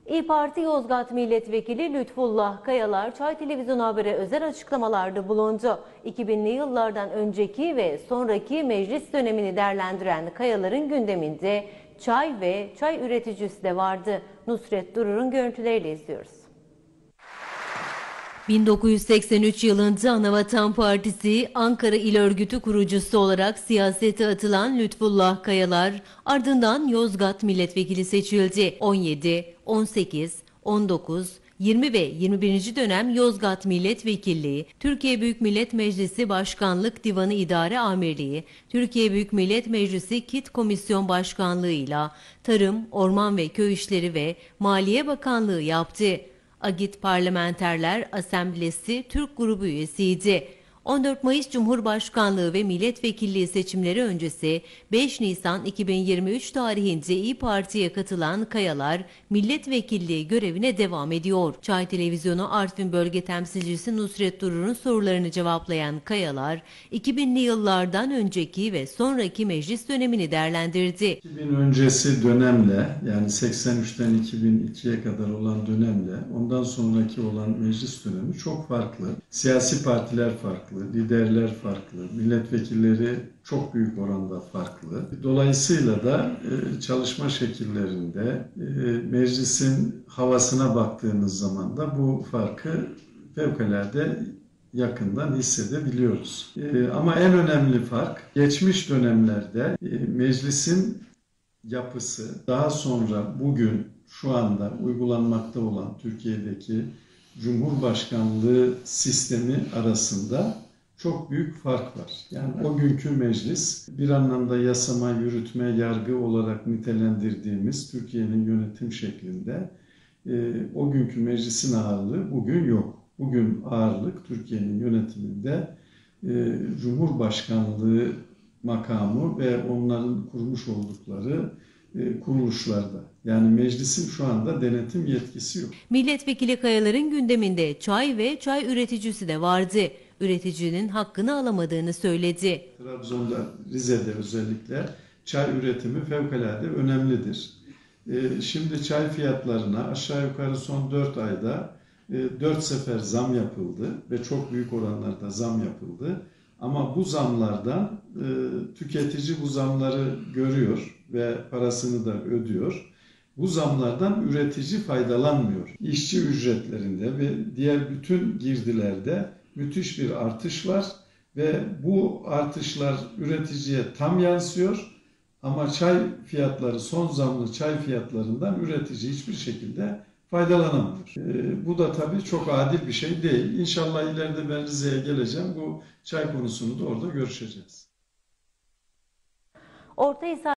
İYİ Parti Yozgat Milletvekili Lütfullah Kayalar, Çay Televizyon Haber'e özel açıklamalarda bulundu. 2000'li yıllardan önceki ve sonraki meclis dönemini değerlendiren Kayalar'ın gündeminde çay ve çay üreticisi de vardı. Nusret Durur'un görüntüleriyle izliyoruz. 1983 yılında Anavatan Partisi Ankara İl Örgütü kurucusu olarak siyasete atılan Lütfullah Kayalar ardından Yozgat milletvekili seçildi. 17, 18, 19, 20 ve 21. dönem Yozgat Milletvekilliği, Türkiye Büyük Millet Meclisi Başkanlık Divanı İdare Amirliği, Türkiye Büyük Millet Meclisi KİT Komisyon Başkanlığı'yla Tarım, Orman ve Köy İşleri ve Maliye Bakanlığı yaptı. Agit Parlamenterler Asamblesi Türk Grubu üyesiydi. 14 Mayıs Cumhurbaşkanlığı ve milletvekilliği seçimleri öncesi 5 Nisan 2023 tarihinde İYİ Parti'ye katılan Kayalar milletvekilliği görevine devam ediyor. Çay Televizyonu Artvin Bölge Temsilcisi Nusret Durur'un sorularını cevaplayan Kayalar, 2000'li yıllardan önceki ve sonraki meclis dönemini değerlendirdi. 2000 öncesi dönemle, yani 83'ten 2002'ye kadar olan dönemle ondan sonraki olan meclis dönemi çok farklı. Siyasi partiler farklı, liderler farklı, milletvekilleri çok büyük oranda farklı. Dolayısıyla da çalışma şekillerinde meclisin havasına baktığınız zaman da bu farkı fevkalade yakından hissedebiliyoruz. Ama en önemli fark geçmiş dönemlerde meclisin yapısı, daha sonra bugün şu anda uygulanmakta olan Türkiye'deki Cumhurbaşkanlığı sistemi arasında çok büyük fark var. Yani o günkü meclis bir anlamda yasama, yürütme, yargı olarak nitelendirdiğimiz Türkiye'nin yönetim şeklinde o günkü meclisin ağırlığı bugün yok. Bugün ağırlık Türkiye'nin yönetiminde Cumhurbaşkanlığı makamı ve onların kurmuş oldukları kuruluşlarda. Yani meclisin şu anda denetim yetkisi yok. Milletvekili Kayalar'ın gündeminde çay ve çay üreticisi de vardı. Üreticinin hakkını alamadığını söyledi. Trabzon'da, Rize'de özellikle çay üretimi fevkalade önemlidir. Şimdi çay fiyatlarına aşağı yukarı son 4 ayda 4 sefer zam yapıldı ve çok büyük oranlarda zam yapıldı. Ama bu zamlardan tüketici bu zamları görüyor ve parasını da ödüyor. Bu zamlardan üretici faydalanmıyor. İşçi ücretlerinde ve diğer bütün girdilerde müthiş bir artış var ve bu artışlar üreticiye tam yansıyor. Ama çay fiyatları, son zamlı çay fiyatlarından üretici hiçbir şekilde faydalanamıyor. Bu da tabii çok adil bir şey değil. İnşallah ileride ben Rize'ye geleceğim. Bu çay konusunu da orada görüşeceğiz. Ortahisar